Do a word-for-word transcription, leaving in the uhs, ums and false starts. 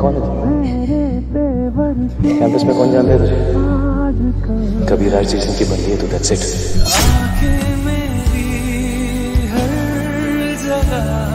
कौन है? कैंपस में कौन जानता है तुझे? कभी राज स्टेशन की बंदी है तू, दैट्स इट।